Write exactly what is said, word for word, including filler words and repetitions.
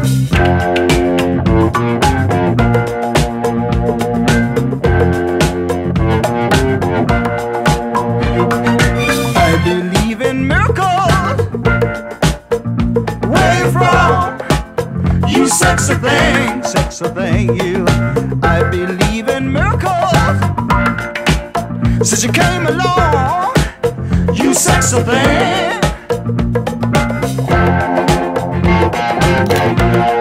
I believe in miracles. Where you from? You sexy thing, sexy thing, you. I believe in miracles. Since you came along, you sexy thing.